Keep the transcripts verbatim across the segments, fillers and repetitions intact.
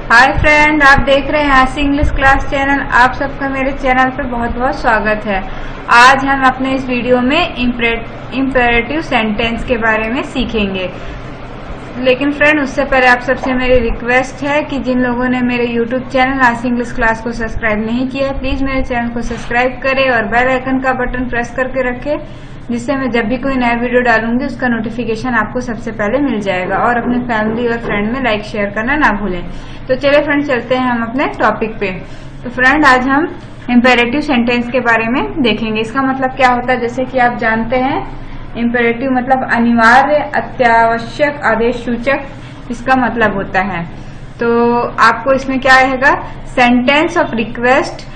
Hi friend, आप देख रहे हैं आशी इंग्लिश क्लास चैनल। आप सबका मेरे चैनल पर बहुत बहुत स्वागत है। आज हम अपने इस वीडियो में इम्पेरेटिव सेंटेंस के बारे में सीखेंगे। लेकिन फ्रेंड, उससे पहले आप सबसे मेरी रिक्वेस्ट है कि जिन लोगों ने मेरे YouTube channel Aashi English class को सब्सक्राइब नहीं किया है, प्लीज मेरे चैनल को सब्सक्राइब करें और बेल आइकन का बटन प्रेस करके रखें, जिससे मैं जब भी कोई नया वीडियो डालूंगी उसका नोटिफिकेशन आपको सबसे पहले मिल जाएगा। और अपने फैमिली और फ्रेंड में लाइक शेयर करना ना भूलें। तो चलिए फ्रेंड, चलते हैं हम अपने टॉपिक पे। तो फ्रेंड, आज हम इम्पेरेटिव सेंटेंस के बारे में देखेंगे। इसका मतलब क्या होता है, जैसे कि आप जानते हैं, इम्पेरेटिव मतलब अनिवार्य, अत्यावश्यक, आदेश सूचक, इसका मतलब होता है। तो आपको इसमें क्या रहेगा, sentence of request,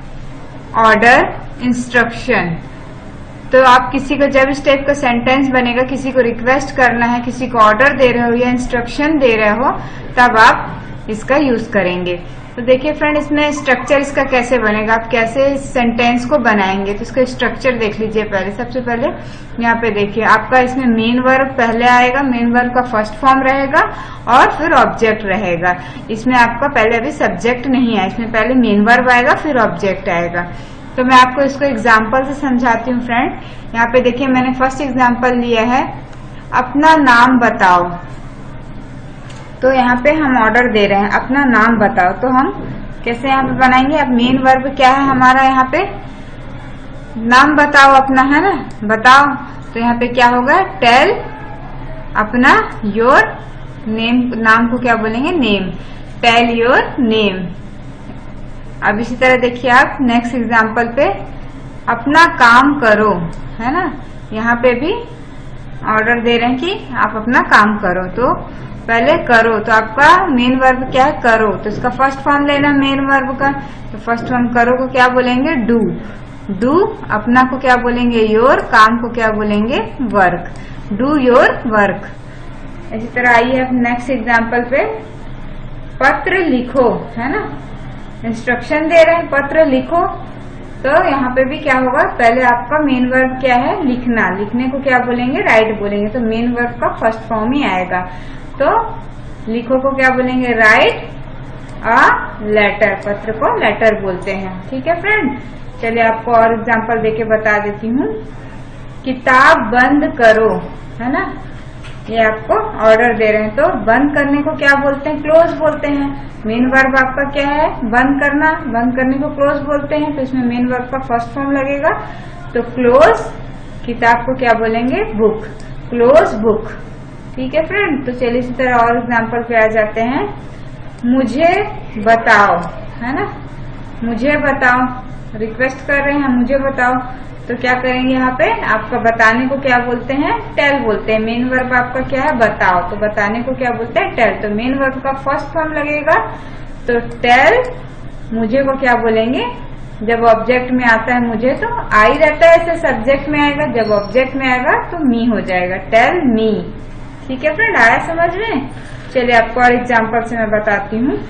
order, instruction. तो आप किसी को, जब इस टाइप का सेंटेंस बनेगा, किसी को रिक्वेस्ट करना है, किसी को ऑर्डर दे रहे हो या इंस्ट्रक्शन दे रहे हो, तब आप इसका यूज करेंगे। तो देखिए फ्रेंड, इसमें स्ट्रक्चर इसका कैसे बनेगा, आप कैसे इस सेंटेंस को बनाएंगे, तो इसका स्ट्रक्चर देख लीजिए। पहले सबसे पहले यहाँ पे देखिए, आपका इसमें मेन वर्ब पहले आएगा, मेन वर्ब का फर्स्ट फॉर्म रहेगा और फिर ऑब्जेक्ट रहेगा। इसमें आपका पहले अभी सब्जेक्ट नहीं है, इसमें पहले मेन वर्ब आएगा फिर ऑब्जेक्ट आएगा। तो मैं आपको इसको एग्जाम्पल से समझाती हूँ फ्रेंड। यहाँ पे देखिए, मैंने फर्स्ट एग्जाम्पल लिया है, अपना नाम बताओ। तो यहाँ पे हम ऑर्डर दे रहे हैं, अपना नाम बताओ। तो हम कैसे यहाँ पे बनाएंगे, अब मेन वर्ब क्या है हमारा, यहाँ पे नाम बताओ अपना, है ना, बताओ। तो यहाँ पे क्या होगा, टेल अपना योर नेम, नाम को क्या बोलेंगे, नेम, टेल योर नेम। अब इसी तरह देखिए आप नेक्स्ट एग्जाम्पल पे, अपना काम करो, है ना, यहाँ पे भी ऑर्डर दे रहे हैं कि आप अपना काम करो। तो पहले करो, तो आपका मेन वर्ब क्या है, करो। तो इसका फर्स्ट फॉर्म लेना मेन वर्ब का, तो फर्स्ट फॉर्म करो को क्या बोलेंगे, डू। डू अपना को क्या बोलेंगे, योर, काम को क्या बोलेंगे, वर्क, डू योर वर्क। इसी तरह आइए अब नेक्स्ट एग्जाम्पल पे, पत्र लिखो, है ना, इंस्ट्रक्शन दे रहे हैं, पत्र लिखो। तो यहाँ पे भी क्या होगा, पहले आपका मेन वर्ब क्या है, लिखना, लिखने को क्या बोलेंगे, राइट बोलेंगे। तो मेन वर्ब का फर्स्ट फॉर्म ही आएगा। तो लिखो को क्या बोलेंगे, राइट अ लेटर, पत्र को लेटर बोलते हैं। ठीक है फ्रेंड, चलिए आपको और एग्जांपल देके बता देती हूँ। किताब बंद करो, है ना, ये आपको ऑर्डर दे रहे हैं। तो बंद करने को क्या बोलते हैं, क्लोज बोलते हैं। मेन वर्ब आपका क्या है, बंद करना, बंद करने को क्लोज बोलते हैं। तो इसमें मेन वर्ब का फर्स्ट फॉर्म लगेगा, तो क्लोज। किताब को क्या बोलेंगे, बुक, क्लोज बुक। ठीक है फ्रेंड, तो चलिए इसी तरह और एग्जाम्पल पे आ जाते हैं। मुझे बताओ, है ना, मुझे बताओ, रिक्वेस्ट कर रहे हैं, मुझे बताओ। तो क्या करेंगे, यहाँ पे आपका बताने को क्या बोलते हैं, टेल बोलते हैं। मेन वर्ब आपका क्या है, बताओ, तो बताने को क्या बोलते हैं, टेल। तो मेन वर्ब का फर्स्ट फॉर्म लगेगा, तो टेल। मुझे को क्या बोलेंगे, जब ऑब्जेक्ट में आता है मुझे तो आई रहता है, ऐसे सब्जेक्ट में आएगा, जब ऑब्जेक्ट में आएगा तो मी हो जाएगा, टेल मी। ठीक है फ्रेंड, आया समझ में। चलिए आपको और एग्जाम्पल से मैं बताती हूँ।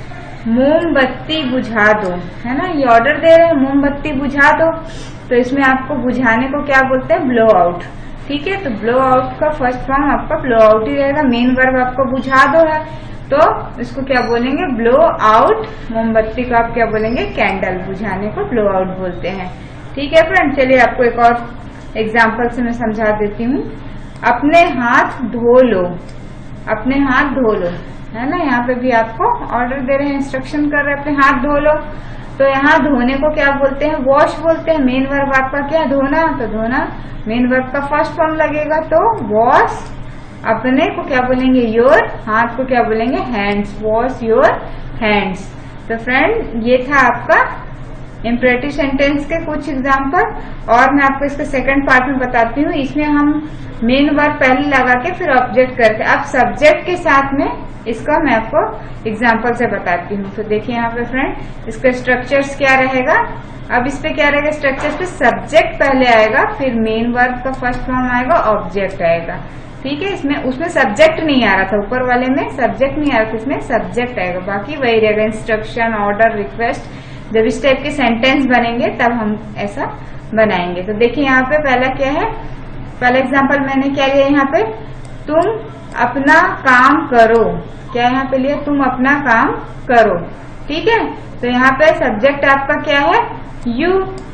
मोमबत्ती बुझा दो, है ना, ये ऑर्डर दे रहे हैं, मोमबत्ती बुझा दो। तो इसमें आपको बुझाने को क्या बोलते हैं, ब्लो आउट। ठीक है, तो ब्लो आउट का फर्स्ट फॉर्म आपका ब्लो आउट ही रहेगा। मेन वर्ब आपका बुझा दो है, तो इसको क्या बोलेंगे, ब्लो आउट। मोमबत्ती को आप क्या बोलेंगे, कैंडल, बुझाने को ब्लो आउट बोलते हैं। ठीक है फ्रेंड, चलिए आपको एक और एग्जाम्पल से मैं समझा देती हूँ। अपने हाथ धो लो, अपने हाथ धो लो, है ना, यहाँ पे भी आपको ऑर्डर दे रहे हैं, इंस्ट्रक्शन कर रहे हैं, अपने हाथ धो लो। तो यहाँ धोने को क्या बोलते हैं, वॉश बोलते हैं। मेन वर्ब आपका क्या, धोना, तो धोना मेन वर्ब का फर्स्ट फॉर्म लगेगा, तो वॉश। अपने को क्या बोलेंगे, योर, हाथ को क्या बोलेंगे, हैंड्स, वॉश योर हैंड्स। तो फ्रेंड, ये था आपका इम्पेरेटिव सेंटेंस के कुछ एग्जाम्पल। और मैं आपको इसके सेकंड पार्ट में बताती हूँ। इसमें हम मेन वर्ब पहले लगा के फिर ऑब्जेक्ट करते हैं। अब सब्जेक्ट के साथ में इसका मैं आपको एग्जाम्पल से बताती हूँ। तो देखिए यहाँ पे फ्रेंड, इसका स्ट्रक्चर्स क्या रहेगा। अब इस पे क्या रहेगा, स्ट्रक्चर्स पे सब्जेक्ट पहले आएगा, फिर मेन वर्ब का फर्स्ट फॉर्म आएगा, ऑब्जेक्ट आएगा। ठीक है, इसमें उसमें सब्जेक्ट नहीं आ रहा था, ऊपर वाले में सब्जेक्ट नहीं आ रहा था, इसमें सब्जेक्ट आएगा, बाकी वही रहेगा, इंस्ट्रक्शन, ऑर्डर, रिक्वेस्ट। जब इस टाइप के सेंटेंस बनेंगे तब हम ऐसा बनाएंगे। तो देखिए यहाँ पे पहला क्या है, पहला एग्जाम्पल मैंने क्या लिया, यहाँ पे तुम अपना काम करो। क्या यहाँ पे लिया? तुम अपना काम करो। ठीक है, तो यहाँ पे सब्जेक्ट आपका क्या है? यू।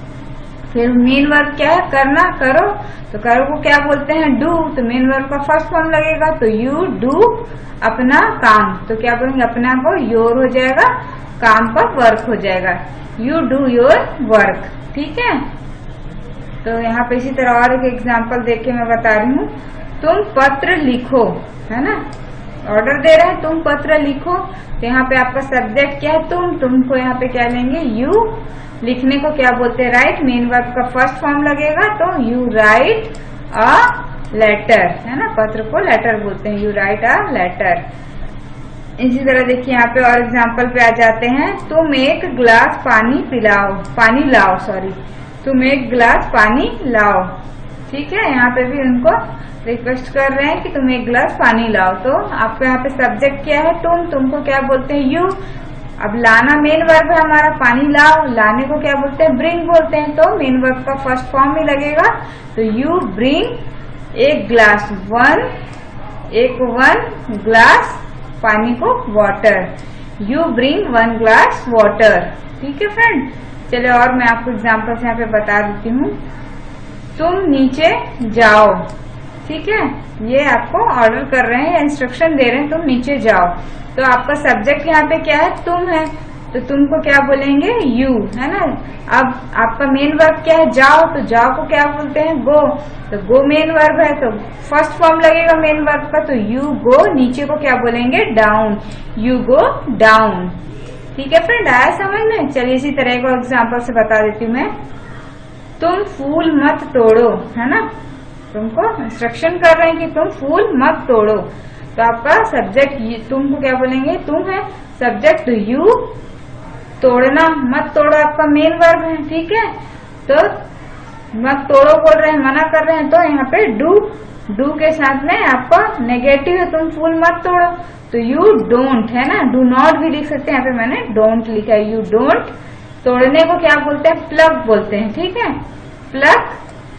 फिर मेन वर्ब क्या है? करना, करो। तो करो को क्या बोलते हैं? डू। तो मेन वर्ब का फर्स्ट फॉर्म लगेगा, तो यू डू अपना काम। तो क्या बोलेंगे? अपना को योर हो जाएगा, काम का वर्क हो जाएगा। You do your work. ठीक है, तो यहाँ पे इसी तरह और एक एग्जाम्पल देख के मैं बता रही हूँ। तुम पत्र लिखो, है ना, ऑर्डर दे रहा है तुम पत्र लिखो। तो यहाँ पे आपका सब्जेक्ट क्या है? तुम। तुमको यहाँ पे क्या लेंगे? यू। लिखने को क्या बोलते हैं? राइट। मेन वर्ब का फर्स्ट फॉर्म लगेगा, तो यू राइट अ लेटर, है ना, पत्र को लेटर बोलते हैं। You write a letter. इसी तरह देखिए यहाँ पे और एग्जाम्पल पे आ जाते हैं। तुम एक गिलास पानी पिलाओ, पानी लाओ, सॉरी, तुम एक गिलास पानी लाओ। ठीक है, यहाँ पे भी उनको रिक्वेस्ट कर रहे हैं कि तुम एक गिलास पानी लाओ। तो आपको यहाँ पे सब्जेक्ट क्या है? तुम। तुमको क्या बोलते हैं? यू। अब लाना मेन वर्ब है हमारा, पानी लाओ, लाने को क्या बोलते हैं? ब्रिंग बोलते हैं। तो मेन वर्ब का फर्स्ट फॉर्म ही लगेगा, तो यू ब्रिंग एक ग्लास, वन, एक वन ग्लास पानी को water. You bring one glass water. ठीक है फ्रेंड, चलिए और मैं आपको एग्जाम्पल्स यहाँ पे बता देती हूँ। तुम नीचे जाओ। ठीक है, ये आपको ऑर्डर कर रहे हैं या इंस्ट्रक्शन दे रहे हैं, तुम नीचे जाओ। तो आपका सब्जेक्ट यहाँ पे क्या है? तुम है, तो तुमको क्या बोलेंगे? यू, है ना। अब आपका मेन वर्ब क्या है? जाओ। तो जाओ को क्या बोलते हैं? गो। तो गो मेन वर्ब है, तो फर्स्ट फॉर्म लगेगा मेन वर्ब का, तो यू गो। नीचे को क्या बोलेंगे? डाउन। You go down. ठीक है फ्रेंड, आया समझ में? चलिए इसी तरह को एग्जाम्पल से बता देती हूँ मैं। तुम फूल मत तोड़ो, है ना, तुमको इंस्ट्रक्शन कर रहे हैं कि तुम फूल मत तोड़ो। तो आपका सब्जेक्ट तुमको क्या बोलेंगे? तुम है, सब्जेक्ट यू, तोड़ना, मत तोड़ो आपका मेन वर्ब है। ठीक है, तो मत तोड़ो बोल रहे हैं, मना कर रहे हैं, तो यहाँ पे डू। डू के साथ में आपका नेगेटिव है, तुम फूल मत तोड़ो, तो यू डोंट, है ना, डू नॉट भी लिख सकते हैं। यहाँ पे मैंने डोंट लिखा है, यू डोंट। तोड़ने को क्या बोलते हैं? प्लग बोलते हैं। ठीक है, प्लग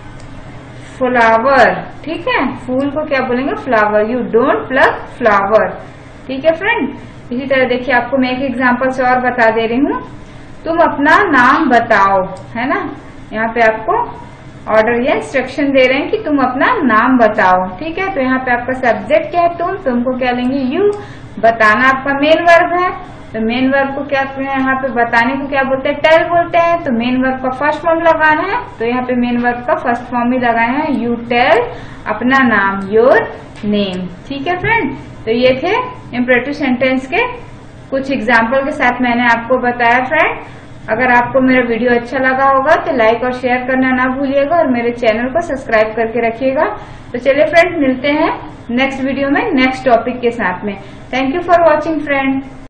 फ्लावर। ठीक है, फूल को क्या बोलेंगे? Flower. You don't plug flower. ठीक है फ्रेंड, इसी तरह देखिए आपको मैं एक एग्जांपल से और बता दे रही हूँ। तुम अपना नाम बताओ, है ना, यहाँ पे आपको ऑर्डर या इंस्ट्रक्शन दे रहे हैं कि तुम अपना नाम बताओ। ठीक है, तो यहाँ पे आपका सब्जेक्ट क्या है? तुम। तुमको क्या लेंगे? यू। बताना आपका मेन वर्ब है, तो मेन वर्ब को क्या यहाँ पे बताने को क्या बोलते हैं? टेल बोलते हैं। तो मेन वर्ब का फर्स्ट फॉर्म लगाना है, तो यहाँ पे मेन वर्ब का फर्स्ट फॉर्म ही लगाना है, यू टेल अपना नाम, योर नेम। ठीक है फ्रेंड, तो ये थे इम्परेटिव सेंटेंस के कुछ एग्जाम्पल के साथ मैंने आपको बताया। फ्रेंड, अगर आपको मेरा वीडियो अच्छा लगा होगा तो लाइक और शेयर करना ना भूलिएगा और मेरे चैनल को सब्सक्राइब करके रखिएगा। तो चलिए फ्रेंड, मिलते हैं नेक्स्ट वीडियो में नेक्स्ट टॉपिक के साथ में। Thank you for watching friend.